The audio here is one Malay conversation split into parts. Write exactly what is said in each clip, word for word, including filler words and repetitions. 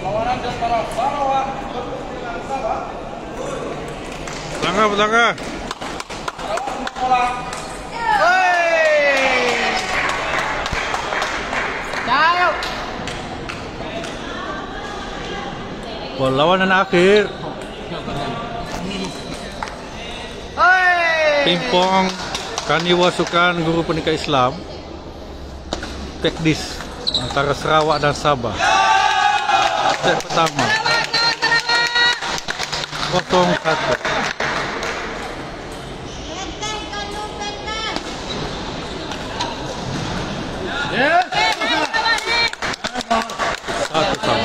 Belakang, belakang. Perlawanan akhir. Pingpong Kaniwa Sukan Guru Pendidikan Islam Tekdis antara Sarawak dan Sabah. Set pertama kosong satu. Satu sama.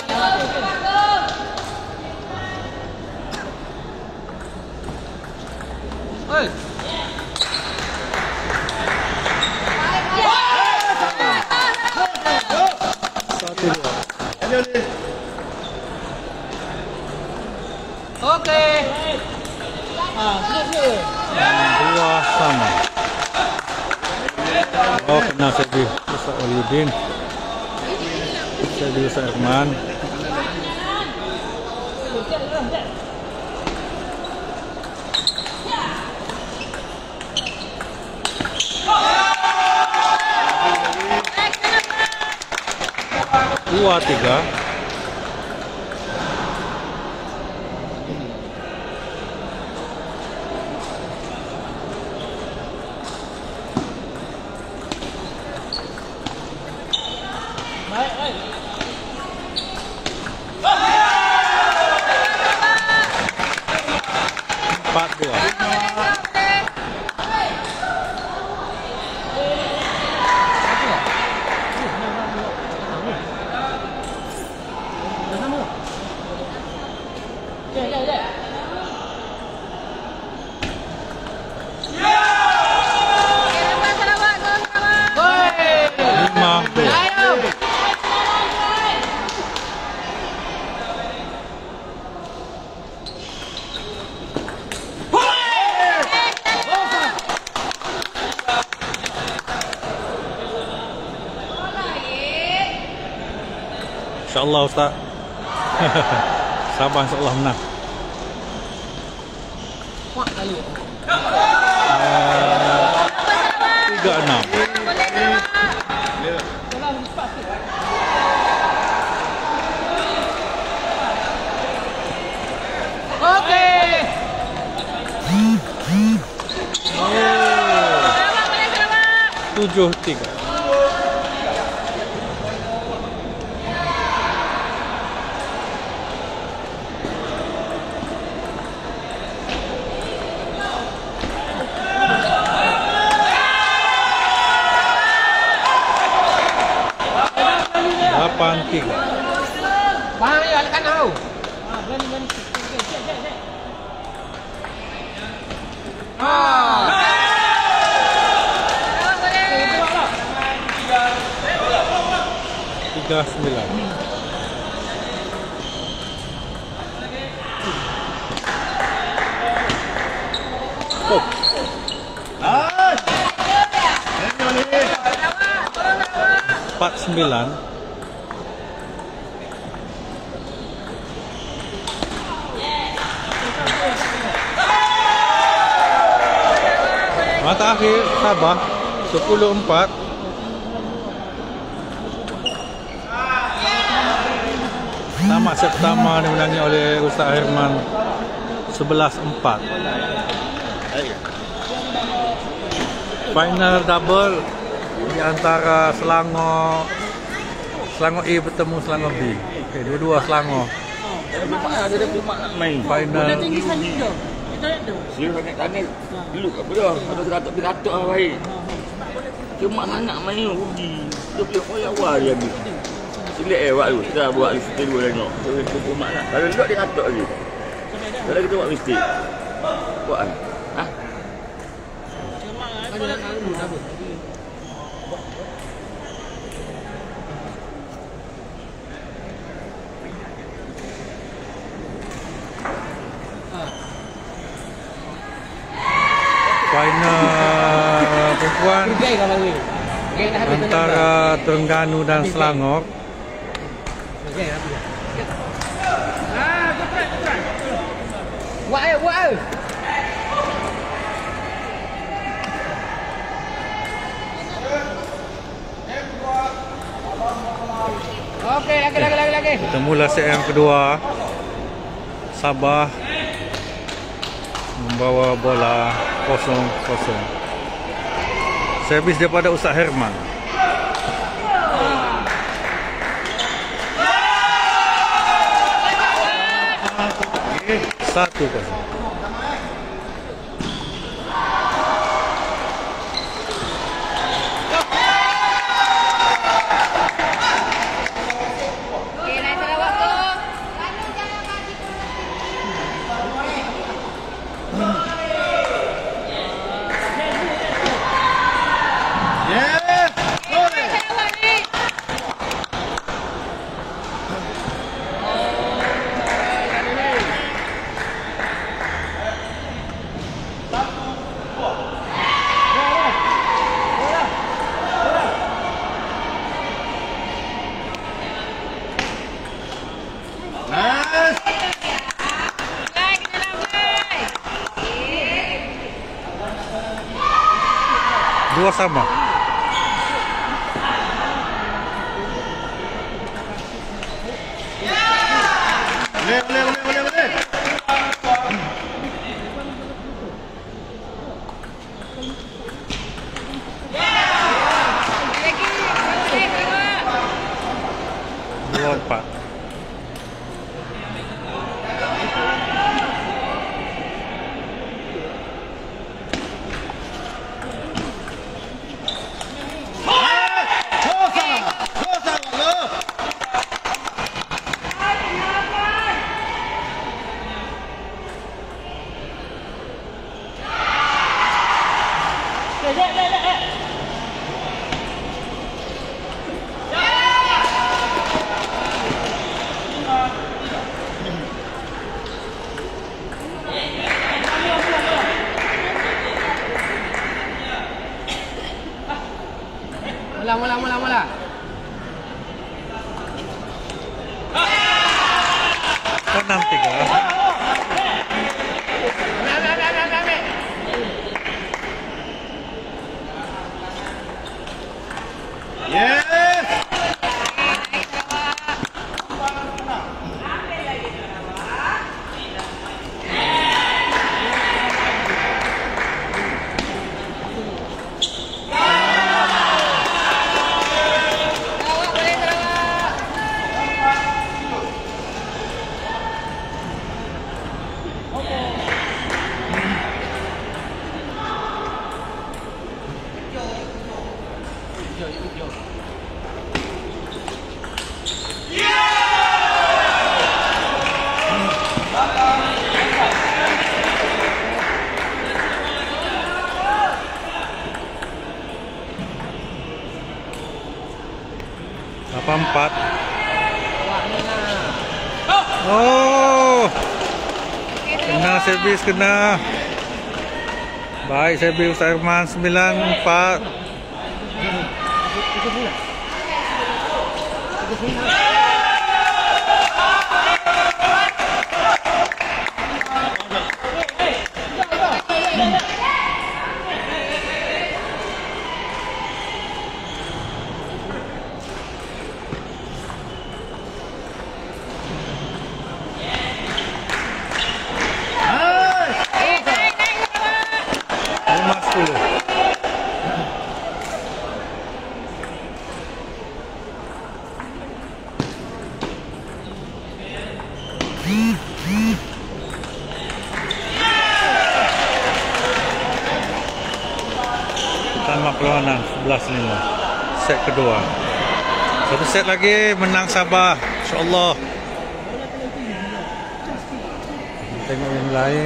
Satu dua. Oke. Ah, siap. Dua sama. Oh, kena servis Ustaz Waliuddin. Servis Ustaz Irman. Dua tiga. Empat dua. Lima dua. InsyaAllah Ustaz. Sabah insyaAllah menang. Tiga enam. Oke. Tujuh tiga. Delapan tiga. Faham ya, kan tahu. Ah. Tiga sembilan. Oh. Empat sembilan. Mata akhir Sabah sepuluh empat. Tamat set pertama dimenangi oleh Ustaz Herman sebelas empat. Final double di antara Selangor Selangor A bertemu Selangor B. Okey, dua-dua Selangor. Ada dia punya mak nak main. Final Tinggi sana tu. Kita tu. Dia nak tanya dulu kat belah. Ada beratuk-beratuk lah baik. Cuma anak main rugi. Dia boleh koyak awal dia habis. Silik eh buat tu. Kita buat mistake dulu tengok. Dia punya mak nak. Kalau duduk dia katuk lagi. Kalau kita buat mistake. Buat kan? Ha? Ada nak dulu apa? final perempuan antara Terengganu dan Selangor. Okey, rapi dah. Ah, go try, go try. Buat eh, buat eh. Okey, lagi, lagi, lagi, lagi. Kita mula set yang kedua. Sabah membawa bola kosong kosong. Servis daripada Ustaz Herman. Satu kosong. Dua sama. Boleh, boleh, boleh, boleh, boleh. Dua empat. Mula, mula, mula, mula. Enam tiga. Ambil, ambil, ambil, ambil, ambil. Yes. Lapan empat. Oh, kena servis, kena. Baik servis Ustaz Herman. Sembilan empat. Lima sepuluh. Tamat perlawanan sebelas lima. Set kedua. Satu set lagi menang Sabah. InsyaAllah. Tengok yang lain.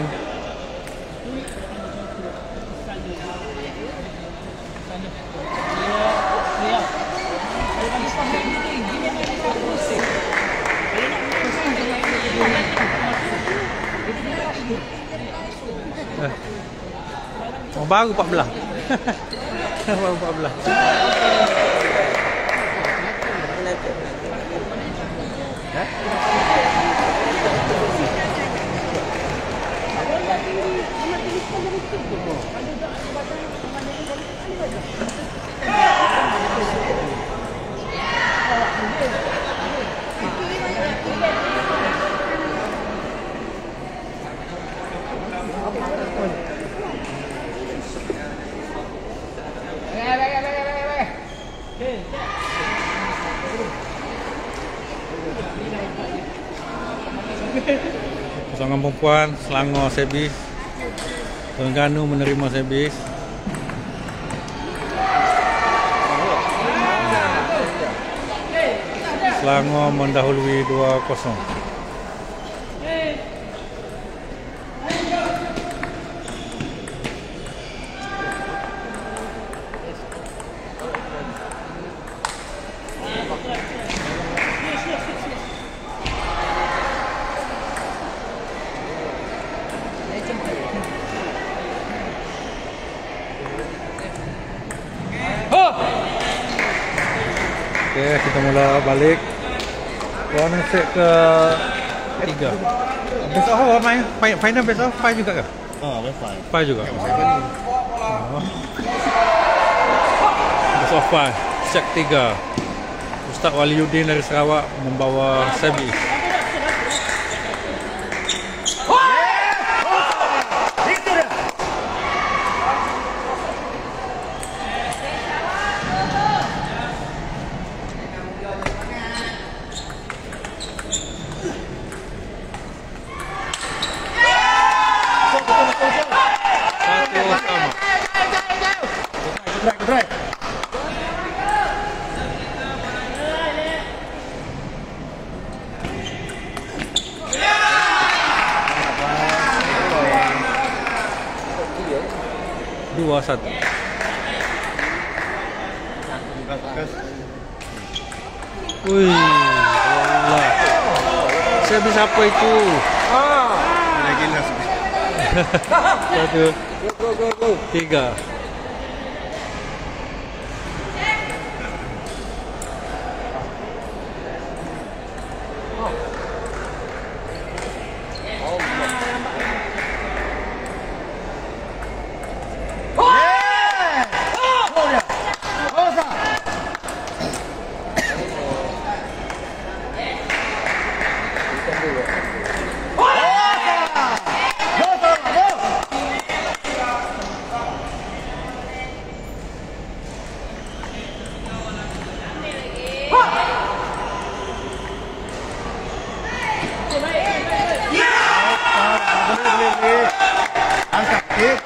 Eh. Oh, baru empat belas. Baru empat belas. Pasangan perempuan Selangor servis. Terengganu menerima servis. Selangor mendahului dua kosong. Okey, kita mula balik. Corner set ke tiga. Best of apa main? Final best of five juga ke? Oh, that's fine. Five juga. Oh. Best of five. Set tiga. Ustaz Waliuddin dari Sarawak membawa servis. Dua satu. Wih, Allah. Servis apa itu? Ah, lagi lah. Satu, tiga. Angkat kit.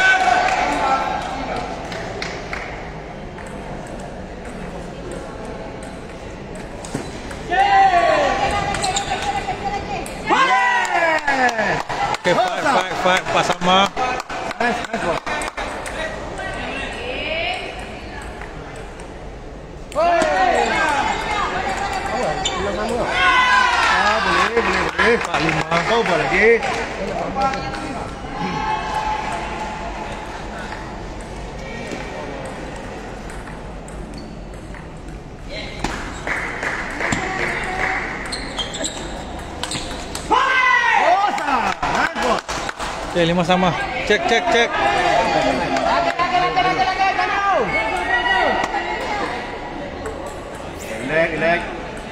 Okey, fight, fight, fight, pas sama. Nice, nice ball. Ah, boleh, boleh, boleh. Empat lima. Kau boleh lagi. Okey, lima sama. Cek, cek, cek. Relax, relax.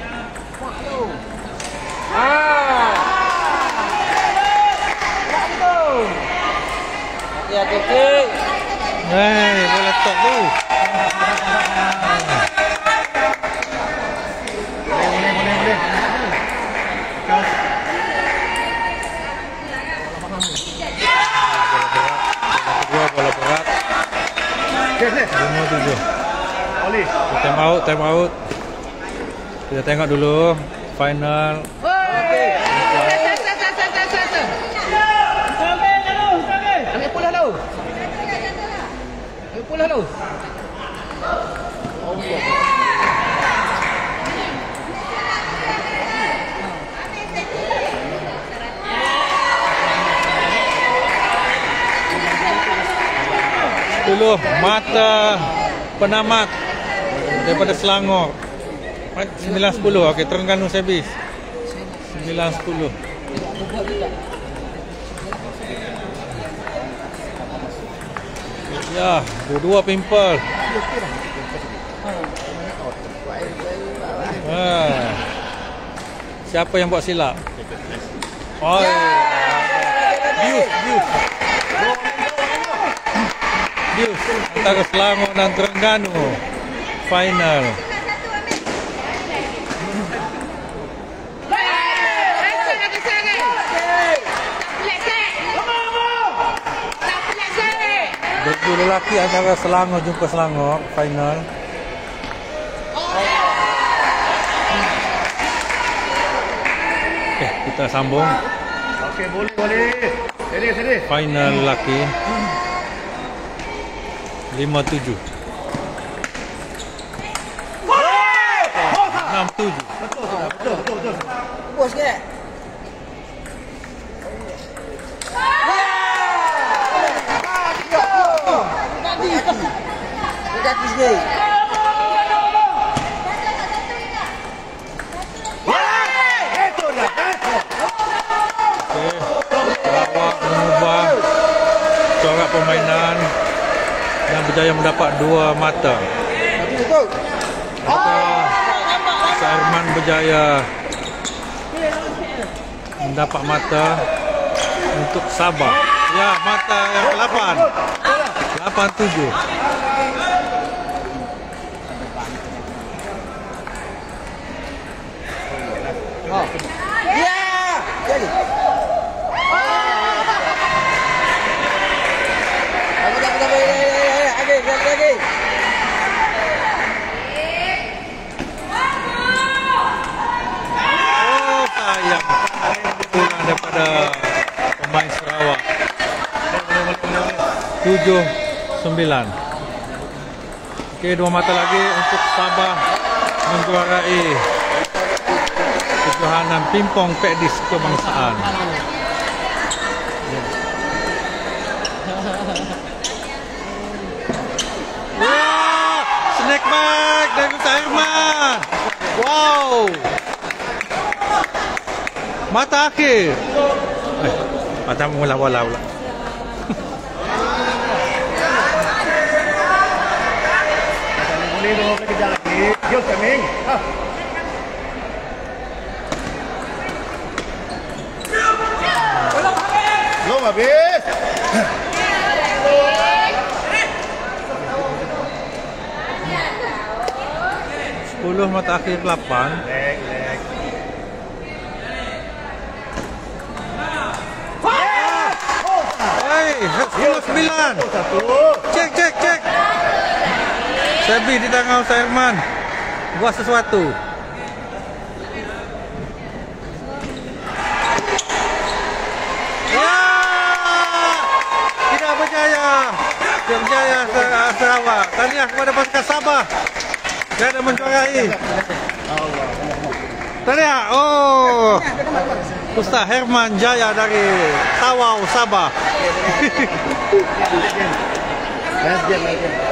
Ya, kecil. Hei, boleh top tu. Boleh, boleh, boleh, boleh. Kau. Dua bola berat. Okey, okey. Lima tujuh. Oli. Time out, time out. Kita tengok dulu final. Ambil pulah dulu. Ambil pulah dulu. Dulu mata penamat daripada Selangor. sembilan sepuluh. Okey, Terengganu servis. sembilan sepuluh. Ya, dua pimpel. Ah. Siapa yang buat silap? Oh, Bius, Bius. Bius antara Selangor dan Terengganu. Final. Bergu lelaki antara Selangor jumpa Selangor. Final. Okay, kita sambung. Okey, boleh, boleh. Sini, sini. Final lelaki. lima tujuh. enam tujuh. Betul, betul, betul, betul. Bos ke? Dekat sikit. Sarawak mengubah corak permainan dan berjaya mendapat dua mata. Maka Sairman berjaya mendapat mata untuk Sabah. Ya, mata yang ke lapan. lapan tujuh. Ya. Jadi. Aku tak tak lagi lagi lagi. Oh, sayang. Kurang daripada pemain Sarawak. tujuh sembilan. Okey, dua mata lagi untuk Sabah menjuarai kejohanan pingpong pedis kebangsaan. Wah, snack bag dari Sairman. Wow. Mata akhir. Eh, mata mula-mula pula. Boleh dong, boleh kejar lagi. Yuk, Keming. Ha. Belum habis. sepuluh mata akhir lapan. Leg, leg. Hei, sepuluh sembilan. Satu. Cek, cek, cek. Sebi di tangan Sairman. Buat sesuatu. Ya! Tidak berjaya. Tidak berjaya Sarawak. Tahniah kepada pasukan Sabah. Dia ada menjuarai. Tahniah. Oh. Ustaz Herman Jaya dari Tawau, Sabah. Last game, last game.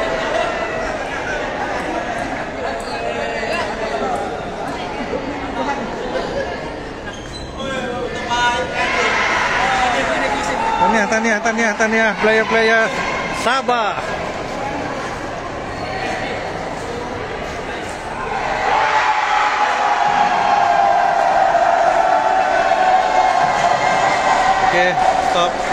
Tahniah, tahniah, tahniah, tahniah player-player Sabah. Okey, stop.